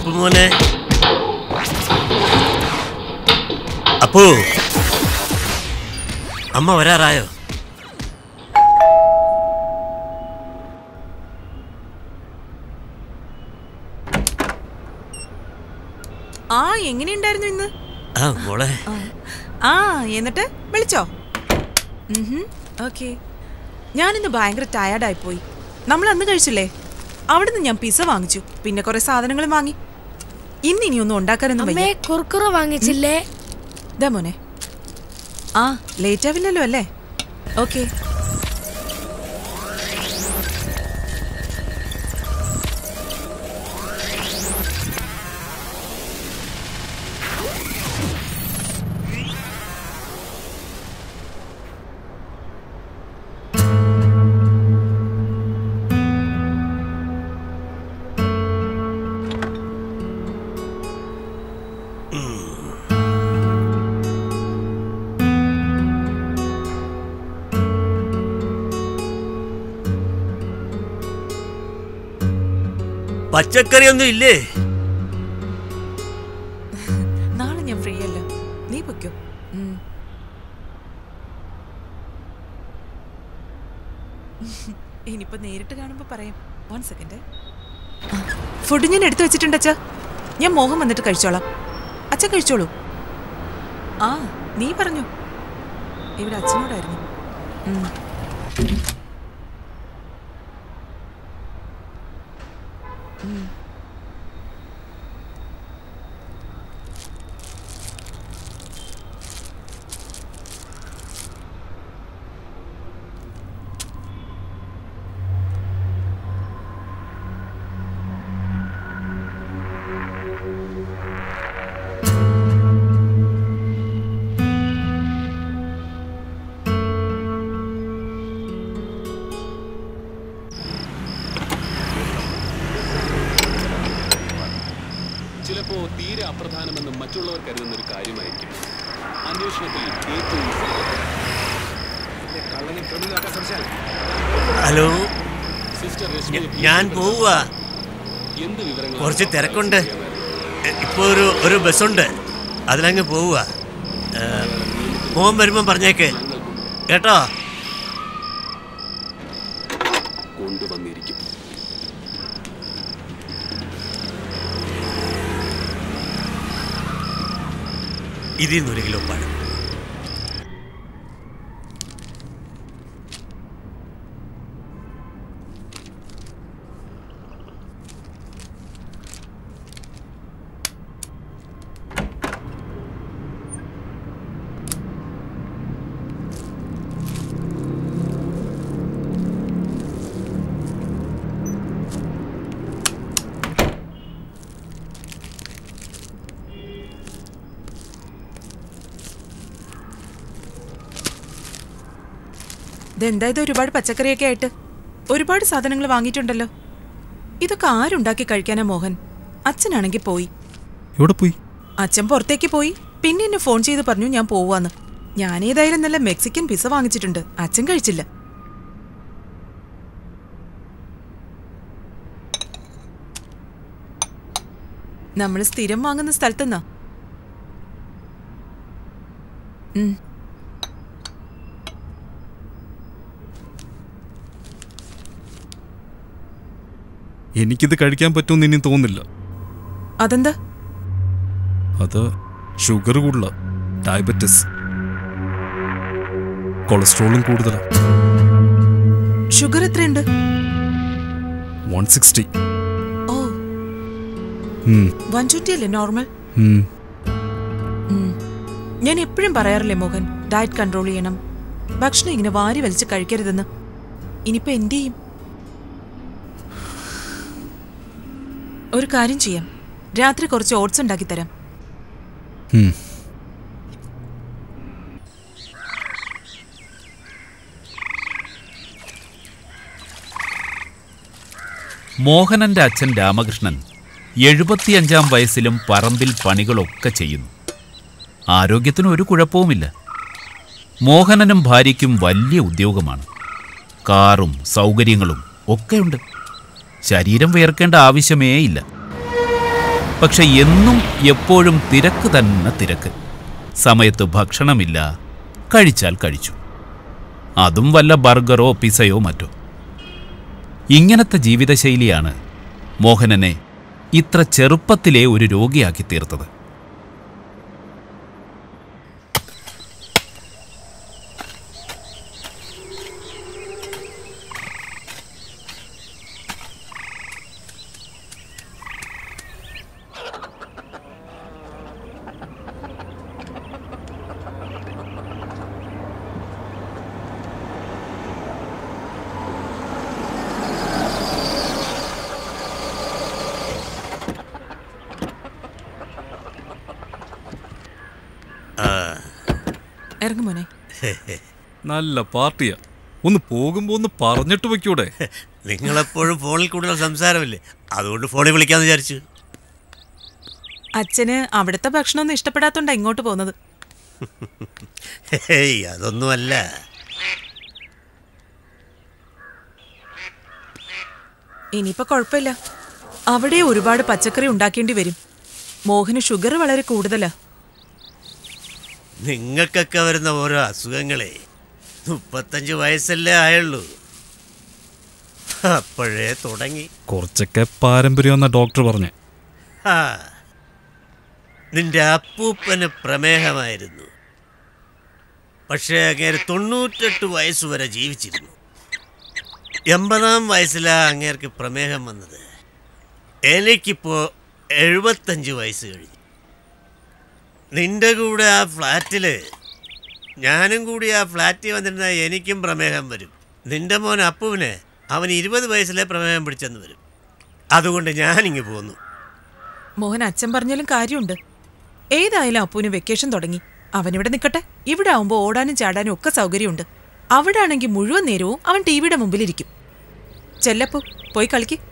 അപ്പുമോനെ, അപ്പു, അമ്മ വരാറായോ? ആ, എങ്ങനെയുണ്ടായിരുന്നു ഇന്ന്? മോളെ. എന്നിട്ട് വിളിച്ചോ? ഓക്കെ. ഞാനിന്ന് ഭയങ്കര ടയർഡായിപ്പോയി. നമ്മൾ അന്ന് കഴിച്ചില്ലേ, അവിടുന്ന് ഞാൻ പിസ്സ വാങ്ങിച്ചു, പിന്നെ കുറെ സാധനങ്ങളും വാങ്ങി. ഇനിയൊന്നും ഉണ്ടാക്കാനൊന്നും വാങ്ങിച്ചില്ലേ? മോനെ, ലേറ്റ് ആവില്ലല്ലോ അല്ലേ? ഓക്കെ. പച്ചക്കറി ഒന്നും ഇല്ലേ? നാളെ ഞാൻ ഫ്രീ അല്ല, നീ പൊയ്ക്കോ. ഇനിയിപ്പോ നേരിട്ട് കാണുമ്പോ പറയാം. 1 സെക്കൻഡ്. ഫുഡ് ഞാൻ എടുത്തു വെച്ചിട്ടുണ്ട് അച്ഛാ. ഞാൻ മോഹം വന്നിട്ട് കഴിച്ചോളാം. അച്ഛൻ കഴിച്ചോളൂ. നീ പറഞ്ഞു. ഇവിടെ അച്ഛനോടായിരുന്നു. ചിലപ്പോ തീരെ അപ്രധാനമെന്ന് മറ്റുള്ളവർ കരുതുന്ന ഒരു കാര്യമായിരിക്കും അന്വേഷണത്തിൽ ഏറ്റവും. ഹലോ, സിസ്റ്റർ ഞാൻ പോവാ. എന്ത് വിവരങ്ങൾ? കുറച്ച് തിരക്കുണ്ട്. ഇപ്പൊ ഒരു ബസ്സുണ്ട്, അതിലങ്ങ് പോവുക. മോൻ വരുമ്പം പറഞ്ഞേക്ക് കേട്ടോ. കൊണ്ടുവന്നിരിക്കും. ഇതിൽ നിന്ന് 1 കിലോ പഴം. ഇതെന്തായത് ഒരുപാട് പച്ചക്കറിയൊക്കെ ആയിട്ട്? ഒരുപാട് സാധനങ്ങൾ വാങ്ങിയിട്ടുണ്ടല്ലോ. ഇതൊക്കെ ആരുണ്ടാക്കി കഴിക്കാനാ മോഹൻ? അച്ഛനാണെങ്കിൽ പോയി. എവിടെ പോയി? അച്ഛൻ പുറത്തേക്ക് പോയി. പിന്നെ എന്നെ ഫോൺ ചെയ്ത് പറഞ്ഞു ഞാൻ പോവാന്ന്. ഞാനേതായാലും നല്ല മെക്സിക്കൻ പിസ്സ വാങ്ങിച്ചിട്ടുണ്ട്. അച്ഛൻ കഴിച്ചില്ല. നമ്മൾ സ്ഥിരം വാങ്ങുന്ന സ്ഥലത്തുനിന്നാ. എനിക്കിത് കഴിക്കാൻ പറ്റുമെന്ന് ഇനി തോന്നില്ല. അതെന്താ? അത് ഷുഗർ കൂടുതല, ഡയബറ്റിസ്, കൊളസ്ട്രോളും കൂടുതലാ. ഷുഗർ എത്രയുണ്ട്? 160. ഓ, 120 അല്ലേ നോർമൽ? ഞാൻ എപ്പോഴും പറയാറില്ലേ മോഹൻ, ഡയറ്റ് കൺട്രോൾ ചെയ്യണം, ഭക്ഷണം ഇങ്ങനെ വാരി വലിച്ച് കഴിക്കരുതെന്ന്. ഇനിയിപ്പോ എന്ത് ചെയ്യും? ഒരു കാര്യം ചെയ്യാം, രാത്രി കുറച്ച് ഓട്സ് ഉണ്ടാക്കി തരാം. മോഹനന്റെ അച്ഛൻ രാമകൃഷ്ണൻ 75-ാം വയസ്സിലും പറമ്പിൽ പണികളൊക്കെ ചെയ്യുന്നു. ആരോഗ്യത്തിന് ഒരു കുഴപ്പവുമില്ല. മോഹനനും ഭാര്യയ്ക്കും വലിയ ഉദ്യോഗമാണ്. കാറും സൗകര്യങ്ങളും ഒക്കെയുണ്ട്. ശരീരം വിയർക്കേണ്ട ആവശ്യമേ ഇല്ല. പക്ഷെ എന്നും എപ്പോഴും തിരക്ക് തന്നെ തിരക്ക്. സമയത്ത് ഭക്ഷണമില്ല, കഴിച്ചാൽ കഴിച്ചു. അതും വല്ല ബർഗറോ പിസയോ മറ്റോ. ഇങ്ങനത്തെ ജീവിതശൈലിയാണ് മോഹനനെ ഇത്ര ചെറുപ്പത്തിലെ ഒരു രോഗിയാക്കി തീർത്തത്. ഇറങ്ങു മോനെ. നല്ല പാർട്ടിയാ. ഒന്ന് പോകുമ്പോ ഒന്ന് പറഞ്ഞിട്ട് വെക്കൂടെ? നിങ്ങളെപ്പോഴും ഫോണിൽ കൂടുതൽ സംസാരമില്ലേ, അതുകൊണ്ട് ഫോണിൽ വിളിക്കാന്ന് വിചാരിച്ചു. അച്ഛന് അവിടുത്തെ ഭക്ഷണമൊന്നും ഇഷ്ടപ്പെടാത്തോണ്ടാ ഇങ്ങോട്ട് പോകുന്നത്. ഹേയ്, അതൊന്നുമല്ല. ഇനിയിപ്പോ കുഴപ്പമില്ല. അവിടെ ഒരുപാട് പച്ചക്കറി ഉണ്ടാക്കേണ്ടി വരും. മോഹന് ഷുഗർ വളരെ കൂടുതലാ. നിങ്ങൾക്കൊക്കെ വരുന്ന ഓരോ അസുഖങ്ങളെ 35 വയസ്സല്ലേ ആയുള്ളൂ, അപ്പോഴേ തുടങ്ങി. കുറച്ചൊക്കെ പാരമ്പര്യം എന്നാ ഡോക്ടർ പറഞ്ഞേ. ആ, നിന്റെ അപ്പൂപ്പന് പ്രമേഹമായിരുന്നു. പക്ഷേ അങ്ങേര് 98 വയസ്സ് വരെ ജീവിച്ചിരുന്നു. 80-ാം വയസ്സിലാണ് അങ്ങേർക്ക് പ്രമേഹം വന്നത്. എനിക്കിപ്പോൾ 75 വയസ്സ് കഴിഞ്ഞു. നിന്റെ കൂടെ ആ ഫ്ലാറ്റിൽ ഞാനും കൂടി ആ ഫ്ലാറ്റിൽ വന്നിരുന്നാൽ എനിക്കും പ്രമേഹം വരും. നിന്റെ മോൻ അപ്പുവിന് അവൻ 20 വയസ്സിലെ പ്രമേഹം പിടിച്ചെന്ന് വരും. അതുകൊണ്ട് ഞാനിങ്ങ് പോന്നു. മോഹൻ അച്ഛൻ പറഞ്ഞാലും കാര്യമുണ്ട്. ഏതായാലും അപ്പുവിന് വെക്കേഷൻ തുടങ്ങി. അവനിവിടെ നിൽക്കട്ടെ. ഇവിടെ ആവുമ്പോൾ ഓടാനും ചാടാനും ഒക്കെ സൗകര്യമുണ്ട്. അവിടെ ആണെങ്കിൽ മുഴുവൻ നേരവും അവൻ ടിവിയുടെ മുമ്പിലിരിക്കും. ചെല്ലപ്പോ പോയി കളിക്ക്.